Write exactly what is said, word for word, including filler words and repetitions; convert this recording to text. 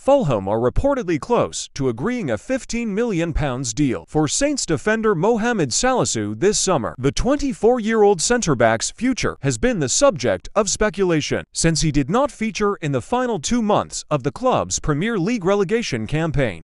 Fulham are reportedly close to agreeing a fifteen million pounds deal for Saints defender Mohammed Salisu this summer. The twenty-four-year-old centre-back's future has been the subject of speculation, since he did not feature in the final two months of the club's Premier League relegation campaign.